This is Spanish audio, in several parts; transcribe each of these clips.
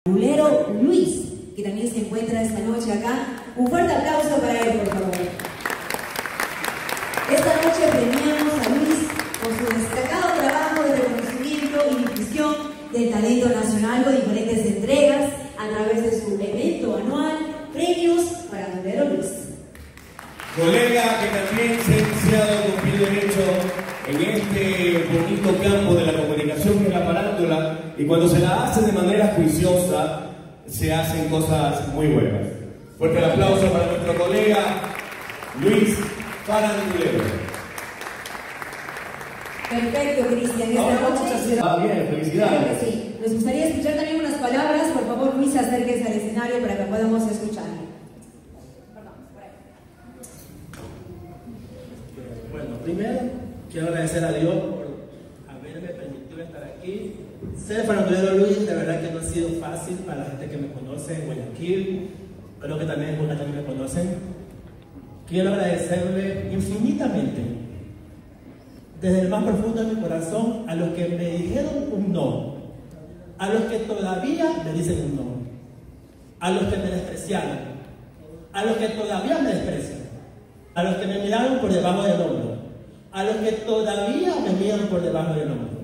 farandulero Luis, que también se encuentra esta noche acá. Un fuerte aplauso para él, por favor. Esta noche premiamos a Luis por su destacado trabajo de reconocimiento y difusión del talento nacional con diferentes entregas a través de su evento anual Premios Farandulero Luis. Colega que también se ha iniciado con pie derecho en este bonito campo de la comunicación que es la farándula, y cuando se la hace de manera juiciosa se hacen cosas muy buenas. Fuerte el aplauso para nuestro colega Luis Farandulero. Perfecto, Cristian. Esta noche... Ah, bien, felicidades. Claro que sí. Nos gustaría escuchar también unas palabras. Por favor, Luis, acérquese al escenario para que podamos escuchar. Bueno, primero quiero agradecer a Dios por haberme permitido estar aquí. Ser farandulero Luis, de verdad que no ha sido fácil para la gente que me conoce en Guayaquil. Creo que también en Bogotá también me conocen. Quiero agradecerle infinitamente, desde el más profundo de mi corazón, a los que me dijeron un no, a los que todavía me dicen un no, a los que me despreciaron, a los que todavía me desprecian, a los que me miraron por debajo del hombro, a los que todavía me miran por debajo del hombro,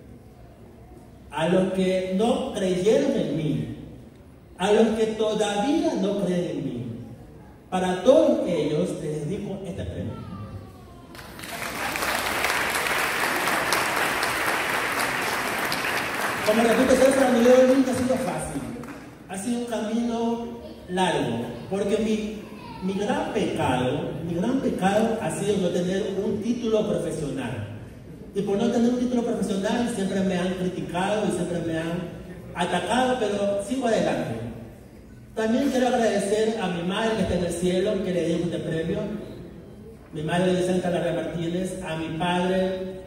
a los que no creyeron en mí, a los que todavía no creen en mí. Para todos ellos les dedico este premio. Como repito, ser farandulero nunca ha sido fácil. Ha sido un camino largo, porque mi gran pecado ha sido no tener un título profesional. Y por no tener un título profesional siempre me han criticado y siempre me han atacado, pero sigo adelante. También quiero agradecer a mi madre que está en el cielo, que le dedico este premio. Mi madre de Santa Laura Martínez, a mi padre,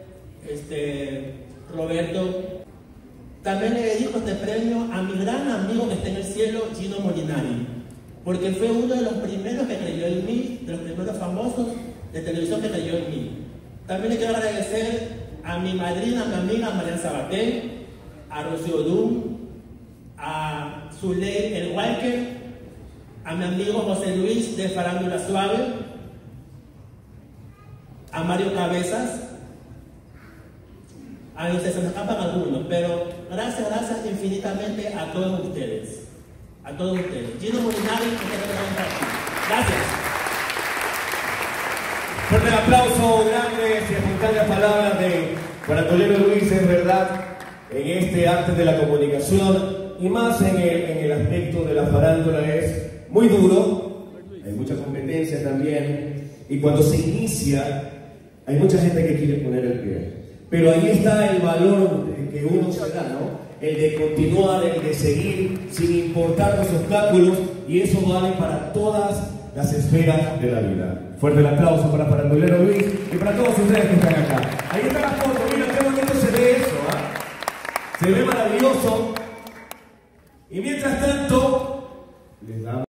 Roberto. También le dedico este premio a mi gran amigo que está en el cielo, Gino Molinari, porque fue uno de los primeros que creyó en mí, de los primeros famosos de televisión que creyó en mí. También le quiero agradecer a mi madrina, a mi amiga Marian Sabaté, a Rocío Dum, a Zuley El Walker, a mi amigo José Luis de Farándula Suave, a Mario Cabezas. A los que se me escapan algunos, pero gracias infinitamente a todos ustedes. A todos ustedes. Gino Molinari, que está aquí. Gracias. Fuerte el aplauso, grandes y espontáneas palabras de farandulero Luis. Es verdad, en este arte de la comunicación y más en el aspecto de la farándula es muy duro, hay mucha competencia también, y cuando se inicia hay mucha gente que quiere poner el pie. Pero ahí está el valor que uno se da, ¿no? El de continuar, el de seguir sin importar los obstáculos, y eso vale para todas las esferas de la vida. Fuerte el aplauso para farandulero Luis y para todos ustedes que están acá. Ahí está la foto, mira qué bonito se ve eso, ¿ah? Se ve maravilloso. Y mientras